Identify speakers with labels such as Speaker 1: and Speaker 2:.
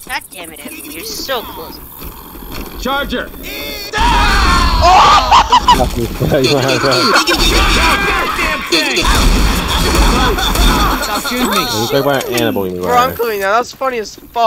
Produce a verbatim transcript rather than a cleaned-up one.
Speaker 1: God damn it, Evan, you're so close.
Speaker 2: Charger!
Speaker 3: Excuse me.
Speaker 4: Bro, I'm coming now. That's funny as fuck.